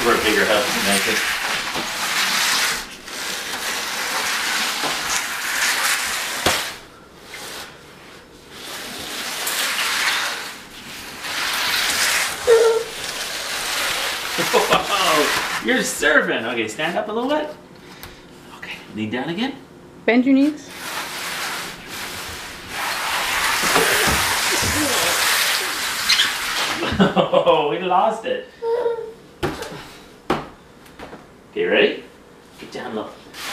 we're a bigger house than that. Whoa, you're surfing. Okay, stand up a little bit. Okay, lean down again. Bend your knees. Oh, we lost it. Okay, ready? Get down low.